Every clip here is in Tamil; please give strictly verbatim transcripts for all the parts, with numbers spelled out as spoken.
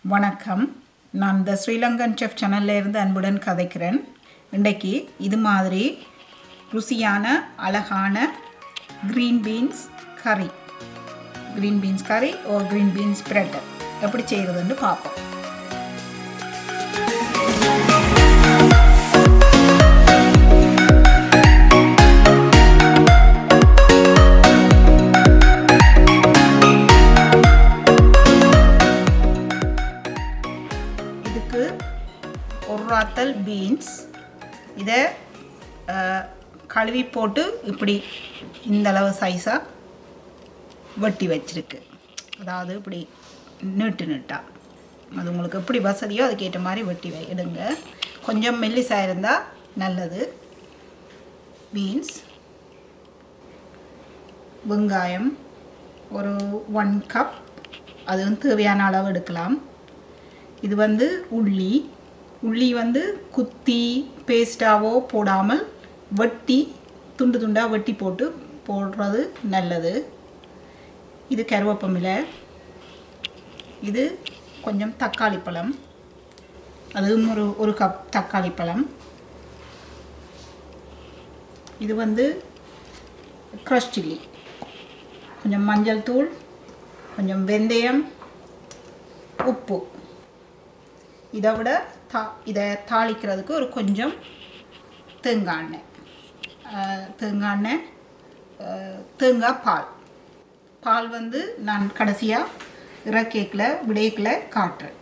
வணக்கம். நான் த ஸ்ரீலங்கன் செஃப் சேனல்ல இருந்து அன்புடன் கதைக்கிறேன். இன்றைக்கு இது மாதிரி ருசியான அழகான க்ரீன் பீன்ஸ் கறி க்ரீன் பீன்ஸ் கறி ஓ க்ரீன் பீன்ஸ் பிரெட் எப்படி செய்கிறதுன்னு பார்ப்போம். ஒரு ராத்தல் பீன்ஸ் இதை கழுவி போட்டு இப்படி இந்த அளவு சைஸாக வெட்டி வச்சிருக்கு. அதாவது இப்படி நீட்டு நீட்டா அது உங்களுக்கு எப்படி வசதியோ அதுக்கேற்ற மாதிரி வெட்டி வை எடுங்க. கொஞ்சம் மெல்லிசாக இருந்தால் நல்லது. பீன்ஸ், வெங்காயம் ஒரு ஒன் கப், அது வந்து தேவையான அளவு எடுக்கலாம். இது வந்து உள்ளி உள்ளி வந்து குத்தி பேஸ்டாவோ போடாமல் வெட்டி துண்டு துண்டாக வெட்டி போட்டு போடுறது நல்லது. இது கருவேப்பமிலை, இது கொஞ்சம் தக்காளி பழம், அதுவும் ஒரு ஒரு கப் தக்காளி பழம். இது வந்து க்ரஷ் சில்லி, கொஞ்சம் மஞ்சள் தூள், கொஞ்சம் வெந்தயம், உப்பு. இதை விட தா இதை தாளிக்கிறதுக்கு ஒரு கொஞ்சம் தேங்காய் எண்ணெய் தேங்காய் எண்ணெய் தேங்காய் பால் பால் வந்து நான் கடைசியாக இறக்கேக்கில் விடையக்கில் காட்டுறேன்.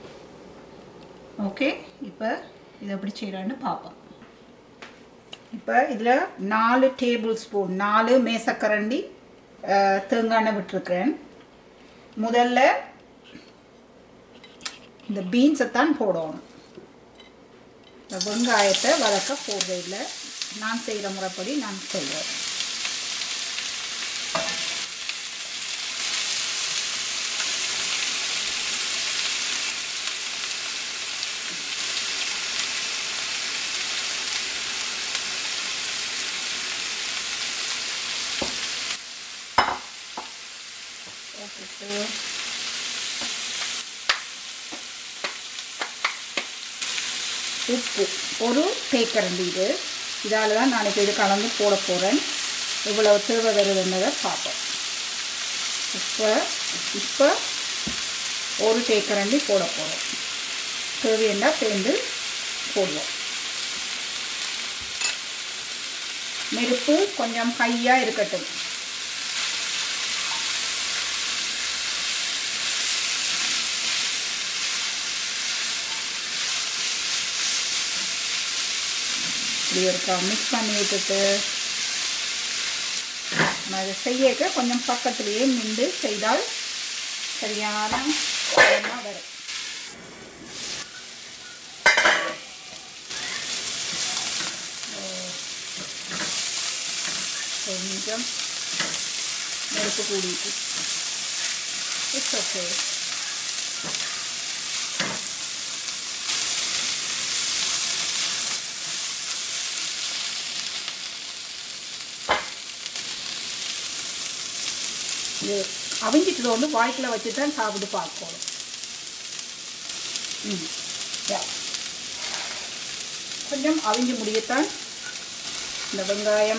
ஓகே, இப்போ இதை எப்படி செய்கிறேன்னு பார்ப்போம். இப்போ இதில் நாலு டேபிள் ஸ்பூன் நாலு மேசக்கரண்டி தேங்காய் எண்ணெய் விட்டுருக்குறேன். முதல்ல இந்த பீன்ஸை தான் போடணும். இந்த வெங்காயத்தை வதக்க போடுறதில்லை, நான் செய்கிற முறைப்படி நான் சொல்கிறேன். ஓகே, உப்பு ஒரு தேக்கரண்டி. இது இதால் தான் நாளைக்கு இது கலந்து போட போகிறேன். இவ்வளவு தேவை வருதுன்றதை பார்ப்போம். இப்போ இப்போ ஒரு தேக்கரண்டி போட போகிறோம். தேவையண்டா சேர்ந்து போடுவோம். நெருப்பு கொஞ்சம் ஹையாக இருக்கட்டும். இப்படி இருக்கா மிக்ஸ் பண்ணி விட்டுட்டு நம்ம அதை செய்ய கொஞ்சம் பக்கத்துலேயே நின்று செய்தால் சரியான வரும். கொஞ்சம் நெருப்பு கூடிட்டு இட்ஸ் ஓகே. இது அவிஞ்சிட்டு வந்து வாய்க்கில் வச்சு தான் சாப்பிட்டு பார்க்கணும். ம் கொஞ்சம் அவிஞ்சு முடியத்தான் இந்த வெங்காயம்,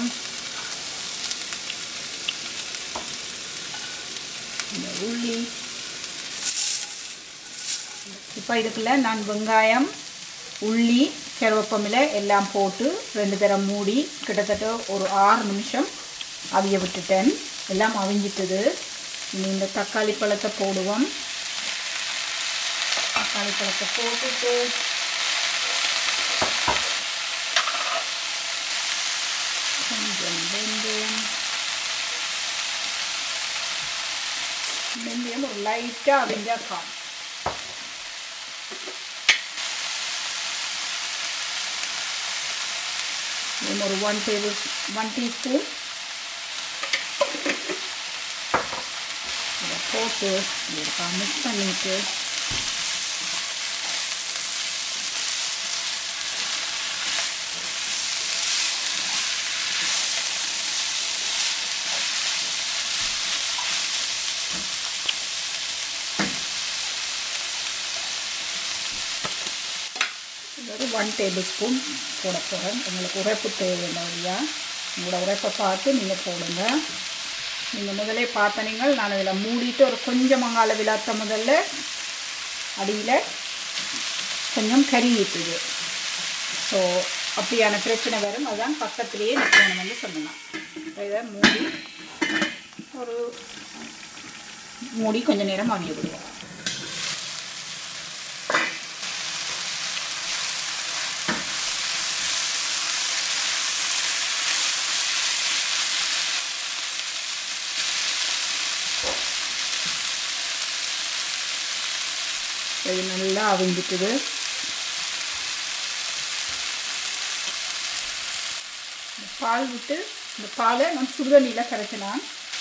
இந்த உள்ளி. இப்போ இதுக்குள்ள நான் வெங்காயம், உள்ளி, கருவேப்பமிலை எல்லாம் போட்டு ரெண்டு தரம் மூடி கிட்டத்தட்ட ஒரு ஆறு நிமிஷம் அவிய விட்டுட்டேன். எல்லாம் அவிஞ்சிட்டது. இனி இந்த தக்காளி பழத்தை போடுவோம். தக்காளி பழத்தை போட்டுட்டு கொஞ்சம் வெந்தயம் வெந்தயம் ஒரு லைட்டாக அவிஞ்சா காணும். ஒரு ஒன் டேபிள் ஒன் டீஸ்பூன் இதை போட்டு இருக்கா மிக்ஸ் பண்ணிட்டு ஒரு ஒன் டேபிள் ஸ்பூன் போட போகிறேன். உங்களுக்கு உரைப்பு தேவையா உங்களோட உரைப்பை பார்த்து நீங்கள் போடுங்க. நீங்கள் முதலே பார்த்த நீங்கள் நான் இதில் மூடிட்டு ஒரு கொஞ்சம் மங்கால விளாத்த முதல்ல அடியில் கொஞ்சம் கறி ஊற்றுது. ஸோ அப்படியான பிரச்சனை வரும். அதுதான் பக்கத்துலேயே நிற்கணும் வந்து சொல்லலாம். இதை மூடி ஒரு மூடி கொஞ்சம் நேரம் அவிய விடுவோம். இது நல்லா அவிஞ்சிட்டுது. பால் விட்டு இந்த பாலை நான் சுடுதண்ணியில் கரைச்சினான்.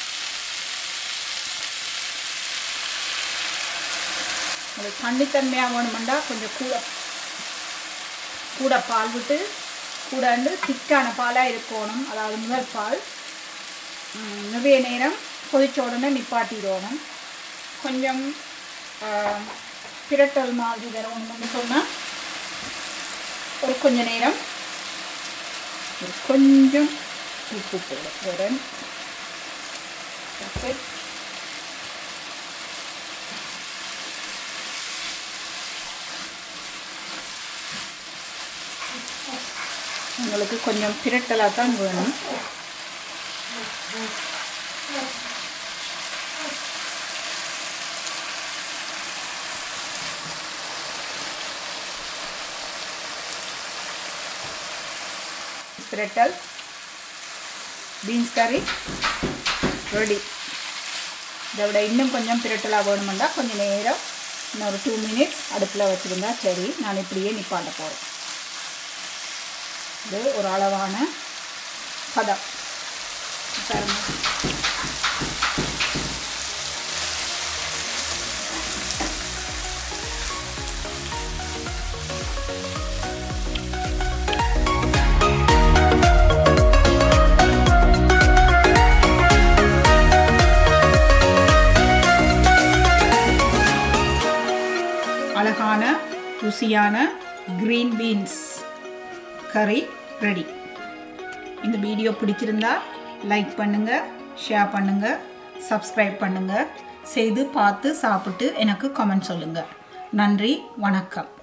அது தண்ணித்தன்மையாக வேணுமெண்டா கொஞ்சம் கூட கூட பால் விட்டு கூட வந்து திக்கான பாலாக இருக்கணும். அதாவது முதல் பால் நிறைய நேரம் கொதிச்ச உடனே நிப்பாட்டிடணும். கொஞ்சம் பிரட்டல் மாதிரி வரணும்னு சொன்னால் ஒரு கொஞ்ச நேரம் ஒரு கொஞ்சம் உப்பு போட போகிறேன். உங்களுக்கு கொஞ்சம் பிரட்டலாக தான் வேணும். பிரட்டல் பீன்ஸ் கறி ரெடி. இதை விட இன்னும் கொஞ்சம் பிரட்டலாக வேணுமெண்டா கொஞ்சம் நேரம் இன்னொரு டூ மினிட்ஸ் அடுப்பில் வச்சுருந்தா சரி. நான் இப்படியே நிப்பாட்ட போகிறேன். இது ஒரு அளவான பதம் பாருங்க. அழகான ருசியான கிரீன் பீன்ஸ் கறி ரெடி. இந்த வீடியோ பிடிச்சிருந்தா லைக் பண்ணுங்கள், ஷேர் பண்ணுங்கள், சப்ஸ்கிரைப் பண்ணுங்கள். செய்து பார்த்து சாப்பிட்டு எனக்கு கமெண்ட் சொல்லுங்கள். நன்றி, வணக்கம்.